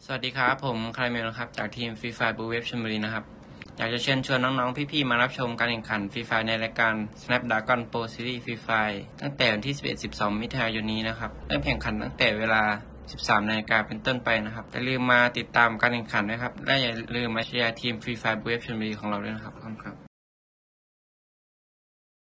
สวัสดีครับผมคาร์เมลนะครับจากทีมฟรีไฟบูเวฟชลบุรีนะครับอยากจะเชิญชวนน้องๆพี่ๆมารับชมการแข่งขันฟรีไฟในรายการ Snapdragon Pro Series Free Fire ตั้งแต่วันที่ 11-12 มิถุนายนนี้นะครับเริ่มแข่งขันตั้งแต่เวลา 13 นาฬิกาเป็นต้นไปนะครับอย่าลืมมาติดตามการแข่งขันด้วยครับและอย่าลืมมาเชียร์ทีมฟรีไฟบูเวฟชลบุรีของเราด้วยนะครับขอบคุณครับ